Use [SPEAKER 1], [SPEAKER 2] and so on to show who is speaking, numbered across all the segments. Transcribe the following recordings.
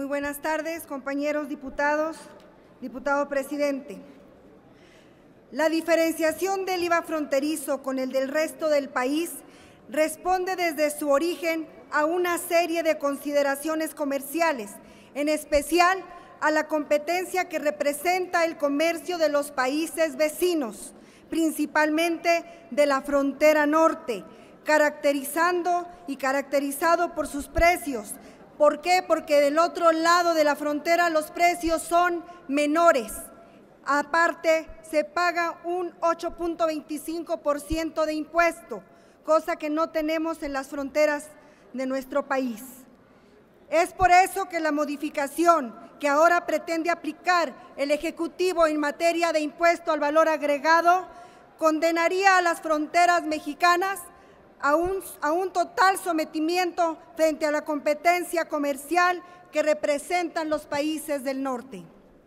[SPEAKER 1] Muy buenas tardes, compañeros diputados, diputado presidente. La diferenciación del IVA fronterizo con el del resto del país responde desde su origen a una serie de consideraciones comerciales, en especial a la competencia que representa el comercio de los países vecinos, principalmente de la frontera norte, caracterizado por sus precios. ¿Por qué? Porque del otro lado de la frontera los precios son menores. Aparte, se paga un 8.25% de impuesto, cosa que no tenemos en las fronteras de nuestro país. Es por eso que la modificación que ahora pretende aplicar el Ejecutivo en materia de impuesto al valor agregado condenaría a las fronteras mexicanas a un total sometimiento frente a la competencia comercial que representan los países del norte.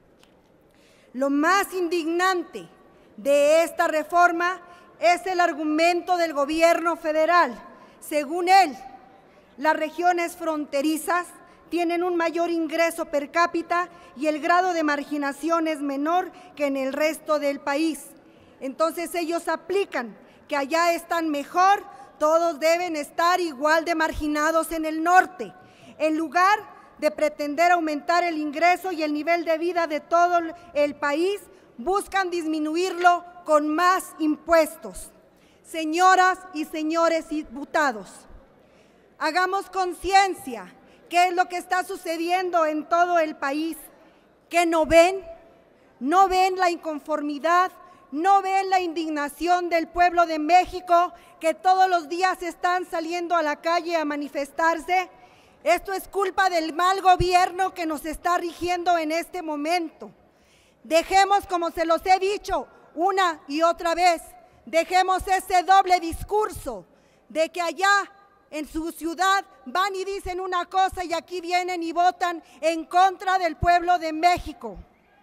[SPEAKER 1] Lo más indignante de esta reforma es el argumento del gobierno federal. Según él, las regiones fronterizas tienen un mayor ingreso per cápita y el grado de marginación es menor que en el resto del país. Entonces ellos aplican que allá están mejor, todos deben estar igual de marginados en el norte, en lugar de pretender aumentar el ingreso y el nivel de vida de todo el país, buscan disminuirlo con más impuestos. Señoras y señores diputados, hagamos conciencia qué es lo que está sucediendo en todo el país. ¿Qué no ven? ¿No ven la inconformidad? ¿No ven la indignación del pueblo de México que todos los días están saliendo a la calle a manifestarse? Esto es culpa del mal gobierno que nos está rigiendo en este momento. Dejemos, como se los he dicho una y otra vez, dejemos ese doble discurso de que allá en su ciudad van y dicen una cosa y aquí vienen y votan en contra del pueblo de México.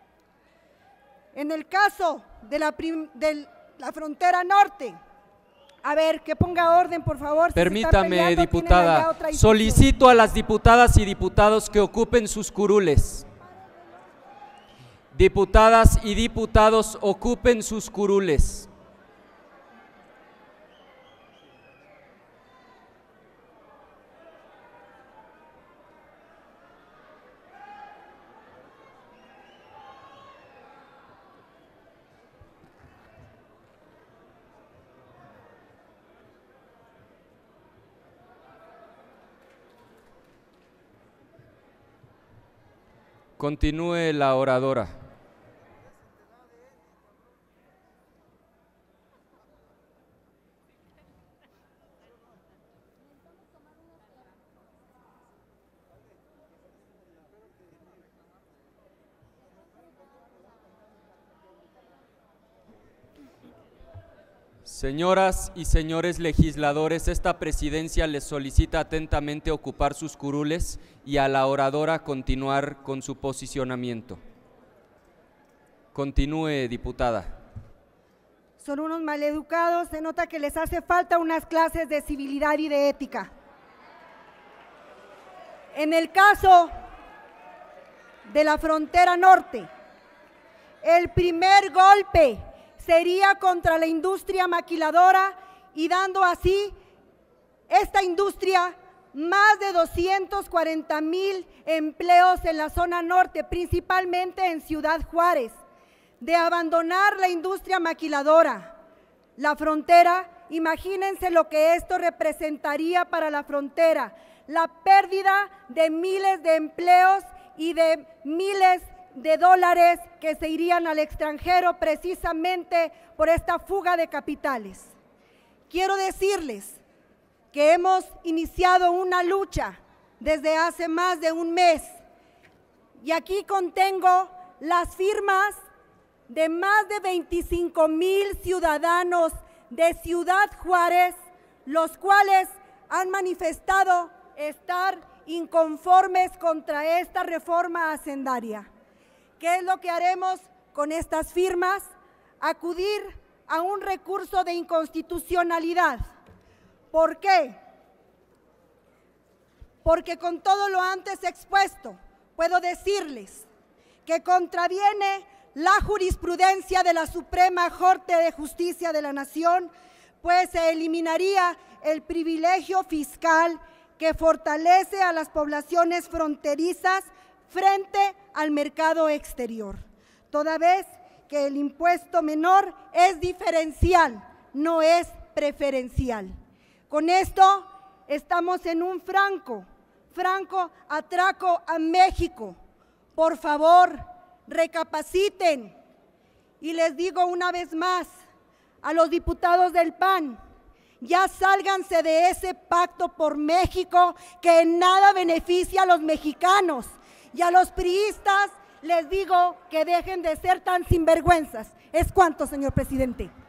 [SPEAKER 1] En el caso de la frontera norte, a ver, que ponga orden, por favor.
[SPEAKER 2] Permítame, diputada, solicito a las diputadas y diputados que ocupen sus curules. Diputadas y diputados, ocupen sus curules. Continúe la oradora. Señoras y señores legisladores, esta presidencia les solicita atentamente ocupar sus curules y a la oradora continuar con su posicionamiento. Continúe, diputada.
[SPEAKER 1] Son unos maleducados, se nota que les hace falta unas clases de civilidad y de ética. En el caso de la frontera norte, el primer golpe sería contra la industria maquiladora y dando así esta industria más de 240,000 empleos en la zona norte, principalmente en Ciudad Juárez. De abandonar la industria maquiladora, la frontera, imagínense lo que esto representaría para la frontera, la pérdida de miles de empleos y de miles de dólares que se irían al extranjero precisamente por esta fuga de capitales. Quiero decirles que hemos iniciado una lucha desde hace más de un mes y aquí contengo las firmas de más de 25,000 ciudadanos de Ciudad Juárez, los cuales han manifestado estar inconformes contra esta reforma hacendaria. ¿Qué es lo que haremos con estas firmas? Acudir a un recurso de inconstitucionalidad. ¿Por qué? Porque con todo lo antes expuesto, puedo decirles que contraviene la jurisprudencia de la Suprema Corte de Justicia de la Nación, pues se eliminaría el privilegio fiscal que fortalece a las poblaciones fronterizas frente al mercado exterior, toda vez que el impuesto menor es diferencial, no es preferencial. Con esto estamos en un franco atraco a México. Por favor, recapaciten. Y les digo una vez más a los diputados del PAN, ya sálganse de ese pacto por México que en nada beneficia a los mexicanos. Y a los priistas les digo que dejen de ser tan sinvergüenzas. Es cuanto, señor presidente.